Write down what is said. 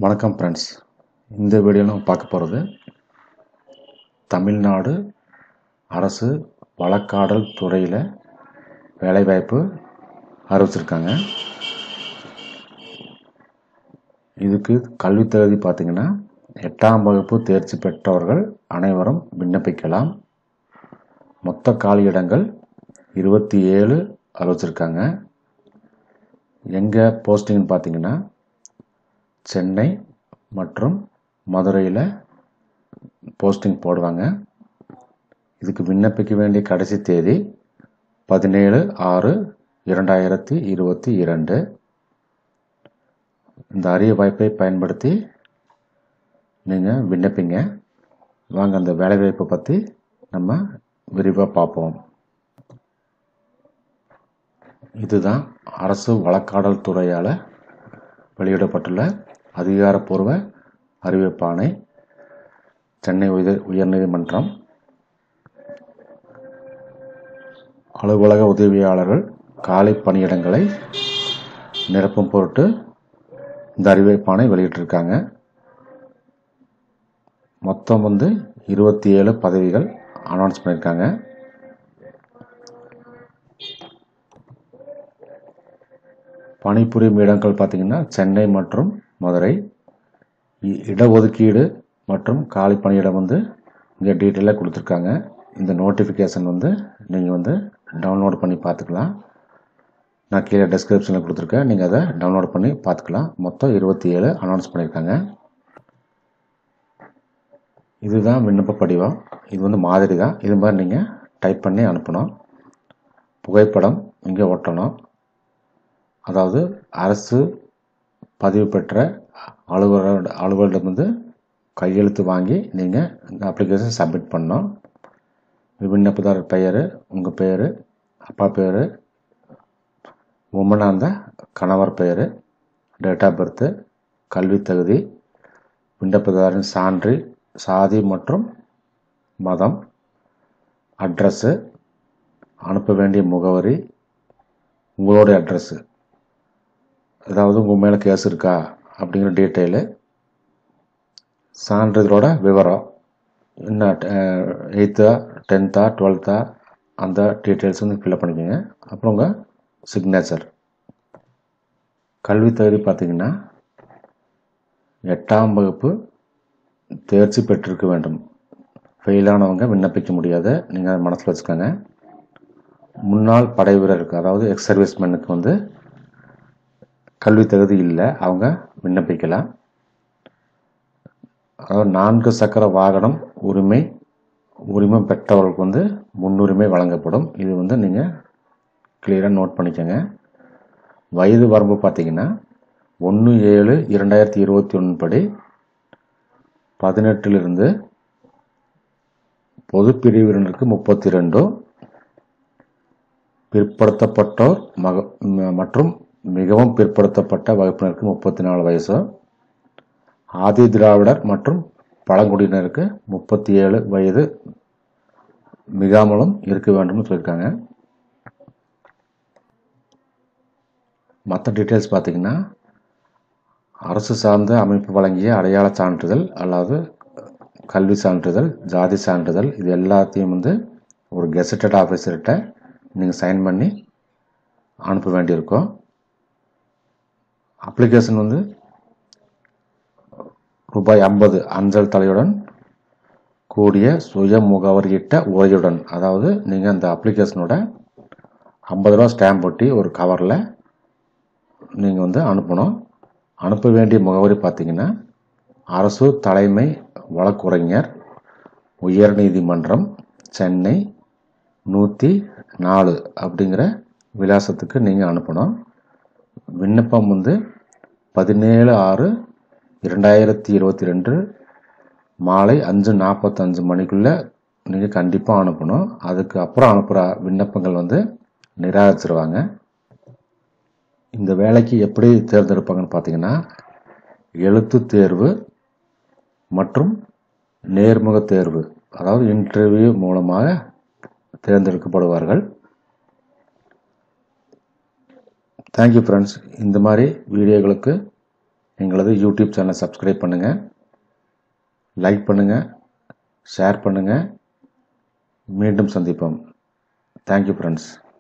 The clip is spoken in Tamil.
வணக்கம் ஃப்ரெண்ட்ஸ். இந்த வீடியோவில் நம்ம பார்க்க போகிறது தமிழ்நாடு அரசு வழக்காடல் துறையில் வேலைவாய்ப்பு அறிவிச்சிருக்காங்க. இதுக்கு கல்வித் தகுதி பார்த்திங்கன்னா 8ஆம் வகுப்பு தேர்ச்சி பெற்றவர்கள் அனைவரும் விண்ணப்பிக்கலாம். மொத்த காலியிடங்கள் 27 அறிவிச்சிருக்காங்க. எங்கே போஸ்டிங்னு பார்த்திங்கன்னா சென்னை மற்றும் மதுரையில் போஸ்டிங் போடுவாங்க. இதுக்கு விண்ணப்பிக்க வேண்டிய கடைசி தேதி 17/6/2022. இந்த அரிய வாய்ப்பை பயன்படுத்தி நீங்கள் விண்ணப்பிங்க. வாங்க அந்த வேலைவாய்ப்பை பற்றி நம்ம விரிவாக பார்ப்போம். இதுதான் அரசு வழக்காடல் துறையால் வெளியிடப்பட்டுள்ள அதிகாரப்பூர்வ அறிவிப்பாணை. சென்னை உயர்நீதிமன்றம். அலுவலக உதவியாளர்கள் காலி பணியிடங்களை நிரப்பும் பொருட்டு இந்த அறிவிப்பாணை வெளியிட்டிருக்காங்க. மொத்தம் 27 பதவிகள் அனௌன்ஸ் பண்ணியிருக்காங்க. பணிபுரியும் இடங்கள் பார்த்திங்கன்னா சென்னை மற்றும் மதுரை. இடஒதுக்கீடு மற்றும் காலி பணியிடம் இங்கே டீட்டெயிலாக கொடுத்துருக்காங்க. இந்த நோட்டிஃபிகேஷன் நீங்கள் டவுன்லோட் பண்ணி பார்த்துக்கலாம். நான் கீழே டிஸ்கிரிப்ஷனில் கொடுத்துருக்கேன், நீங்கள் அதை டவுன்லோட் பண்ணி பார்த்துக்கலாம். மொத்தம் 27 அனௌன்ஸ் பண்ணியிருக்காங்க. இதுதான் விண்ணப்ப படிவம். இது மாதிரி தான். இது மாதிரி நீங்கள் டைப் பண்ணி அனுப்பணும். புகைப்படம் இங்கே ஒட்டணும். அதாவது அரசு பதிவு பெற்ற அலுவலரிடம் கையெழுத்து வாங்கி நீங்கள் இந்த அப்ளிகேஷன் சப்மிட் பண்ணணும். விண்ணப்பதாரர் பெயர், உங்கள் பெயர், அப்பா பெயர், உமனாக இருந்தால் கணவர் பெயர், டேட் ஆஃப் பர்த்து, கல்வி தகுதி, விண்ணப்பதாரின் சான்று, சாதி மற்றும் மதம், அட்ரஸ்ஸு, அனுப்ப வேண்டிய முகவரி, உங்களுடைய அட்ரஸ்ஸு, அதாவது உங்கள் மேலே கேஸ் இருக்கா அப்படிங்கிற டீட்டெயிலு, சான்றிதழோட விவரம், என்ன 8th 10th 12th அந்த டீட்டெயில்ஸ் ஃபில்அப் பண்ணிக்கோங்க. அப்புறம் உங்கள் சிக்னேச்சர். கல்வி தகுதி பார்த்திங்கன்னா 8ஆம் வகுப்பு தேர்ச்சி பெற்றிருக்க வேண்டும். ஃபெயிலானவங்க விண்ணப்பிக்க முடியாது. நீங்கள் அதை மனசில் வச்சுக்கோங்க. முன்னாள் படை வீரருக்கு, அதாவது எக்ஸ் சர்வீஸ்மேனுக்கு கல்வி தகுதி இல்லை, அவங்க விண்ணப்பிக்கலாம். அதாவது 4 சக்கர வாகனம் உரிமம் பெற்றவர்களுக்கு முன்னுரிமை வழங்கப்படும். இது நீங்கள் கிளியராக நோட் பண்ணிக்கோங்க. வயது வரம்பு பார்த்திங்கன்னா 1/7/2021 படி 18 பொது பிரிவினருக்கு 32, பிற்படுத்தப்பட்டோர் மற்றும் மிகவும் பிற்படுத்தப்பட்ட வகுப்பினருக்கு 34 வயசு, ஆதி திராவிடர் மற்றும் பழங்குடியினருக்கு 37 வயது மிகாமலும் இருக்க வேண்டும்னு சொல்லியிருக்காங்க. மற்ற டீட்டெயில்ஸ் பார்த்திங்கன்னா அரசு சார்ந்த அமைப்பு வழங்கிய அடையாள சான்றிதழ் அல்லது கல்வி சான்றிதழ், ஜாதி சான்றிதழ், இது எல்லாத்தையும் ஒரு கெசட்டட் ஆஃபீஸர்கிட்ட நீங்கள் சைன் பண்ணி அனுப்ப வேண்டியிருக்கும். அப்ளிகேஷன் ரூபாய் 50 அஞ்சல் தலையுடன் கூடிய சுய முகவரியிட்ட உரையுடன், அதாவது நீங்கள் அந்த அப்ளிகேஷனோட 50 ரூபா ஸ்டாம்ப் ஒட்டி ஒரு கவரில் நீங்கள் அனுப்பணும். அனுப்ப வேண்டிய முகவரி பார்த்திங்கன்னா அரசு தலைமை வழக்குரைஞர், உயர்நீதிமன்றம், சென்னை 104 அப்படிங்கிற விலாசத்துக்கு நீங்கள் அனுப்பணும். விண்ணப்பம் 17/6/2022 மாலை 5:45 மணிக்குள்ளே நீங்கள் கண்டிப்பாக அனுப்பணும். அதுக்கு அப்புறம் அனுப்புகிற விண்ணப்பங்கள் நிராகரிச்சிருவாங்க. இந்த வேலைக்கு எப்படி தேர்ந்தெடுப்பாங்கன்னு பார்த்தீங்கன்னா எழுத்து தேர்வு மற்றும் நேர்முக தேர்வு, அதாவது இன்டர்வியூ மூலமாக தேர்ந்தெடுக்கப்படுவார்கள். Thank you friends. இந்த மாதிரி வீடியோகளுக்கு எங்களது யூடியூப் சேனலை சப்ஸ்கிரைப் பண்ணுங்கள், லைக் பண்ணுங்கள், ஷேர் பண்ணுங்கள். மீண்டும் சந்திப்போம். Thank you friends.